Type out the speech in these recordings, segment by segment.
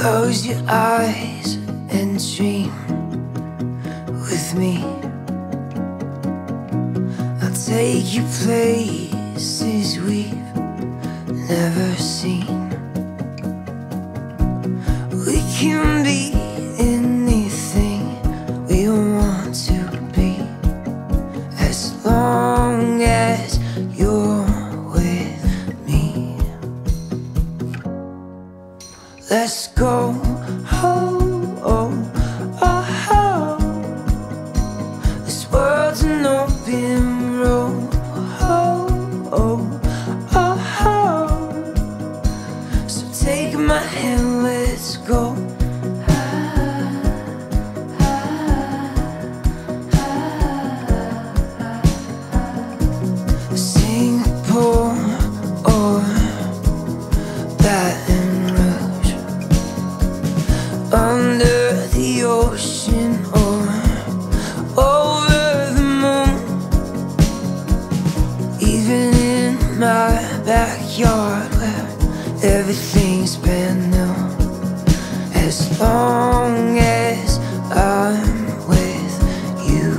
Close your eyes and dream with me. I'll take you places we've never seen. We can be anything we want to be, as long as you're with me. Let's go home, oh, oh, oh. This world's an open road, oh, oh, oh, oh. So take my hand, let's go. Singapore or Baton Rouge, under the ocean or over the moon, even in my backyard where everything's brand new, as long as I'm with you.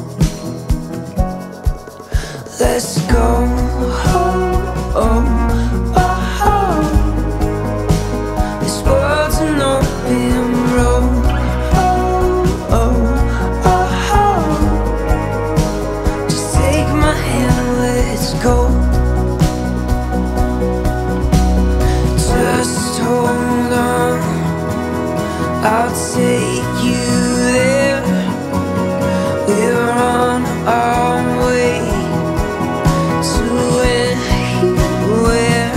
Let's go home, oh, oh, oh. This world's an open road, oh, oh, oh, oh. Just take my hand, let's go. Just hold on, I'll take you there. We're on our way to anywhere.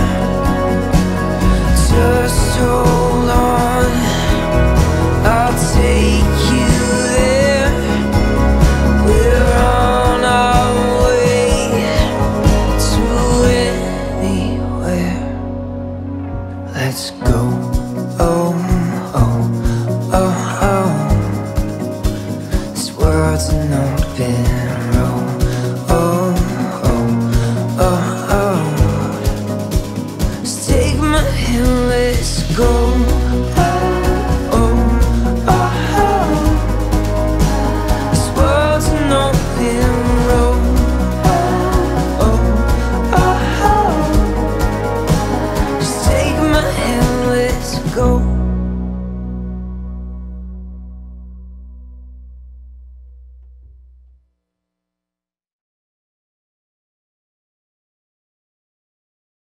Just hold on, I'll take you there. We're on our way to anywhere. Let's go, oh, oh, oh, oh. This world's an open road, oh, oh, oh, oh. Just take my hand, let's go.